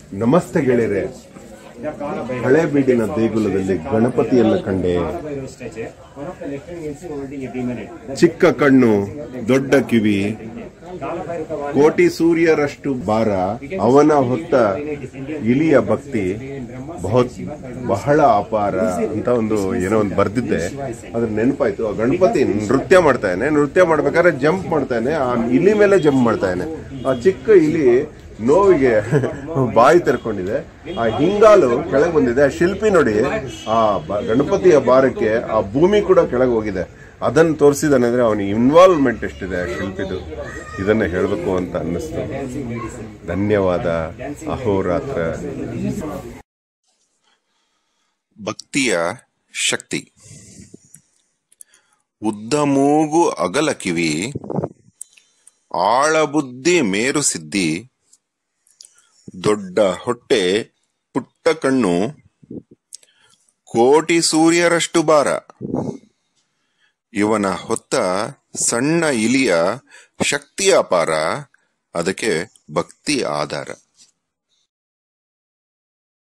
ನಮಸ್ತೆ ಗೆಳೆಯರೆ. ಹಳೇಬೀಡಿನ ದೇಗುಲದಲ್ಲಿ ಗಣಪತಿಯನ್ನ ಕಂಡೆ. ಚಿಕ್ಕ ಕಣ್ಣು, ದೊಡ್ಡ ಕಿವಿ, ಕೋಟಿ ಸೂರ್ಯರಷ್ಟು ಭಾರ, ಅವನ ಹೊತ್ತ ಇಲಿಯ ಭಕ್ತಿ ಬಹಳ ಅಪಾರ ಅಂತ ಏನೋ ಒಂದು ಬರ್ದಿದ್ದೆ. ಅದ್ರ ನೆನಪಾಯ್ತು. ಆ ಗಣಪತಿ ನೃತ್ಯ ಮಾಡ್ಬೇಕಾದ್ರೆ ಜಂಪ್ ಮಾಡ್ತಾನೆ, ಆ ಇಲಿ ಮೇಲೆ ಜಂಪ್ ಮಾಡ್ತಾನೆ. ಆ ಚಿಕ್ಕ ಇಲಿ ನೋವಿಗೆ ಬಾಯಿ ತೆರ್ಕೊಂಡಿದೆ, ಆ ಹಿಂಗಾಲು ಕೆಳಗೆ ಬಂದಿದೆ. ಆ ಶಿಲ್ಪಿ ನೋಡಿ, ಆ ಗಣಪತಿಯ ಭಾರಕ್ಕೆ ಆ ಭೂಮಿ ಕೂಡ ಕೆಳಗೆ ಹೋಗಿದೆ. ಅದನ್ನು ತೋರಿಸಿದಾನೆ ಅಂದ್ರೆ ಅವನ ಇನ್ವಾಲ್ವ್ಮೆಂಟ್ ಎಷ್ಟಿದೆ ಆ ಶಿಲ್ಪಿದು, ಇದನ್ನ ಹೇಳಬೇಕು ಅಂತ ಅನ್ನಿಸ್ತು. ಧನ್ಯವಾದ. ಅಹೋರಾತ್ರ. ಭಕ್ತಿಯ ಶಕ್ತಿ. ಉದ್ದ ಮೂಗು, ಅಗಲ ಕಿವಿ, ಆಳ ಬುದ್ಧಿ, ಮೇರು ಸಿದ್ಧಿ, ದೊಡ್ಡ ಹೊಟ್ಟೆ, ಪುಟ್ಟ ಕಣ್ಣು, ಕೋಟಿ ಸೂರ್ಯರಷ್ಟು ಭಾರ, ಇವನ ಹೊತ್ತ ಸಣ್ಣ ಇಲಿಯ ಶಕ್ತಿ ಅಪಾರ, ಅದಕ್ಕೆ ಭಕ್ತಿ ಆಧಾರ.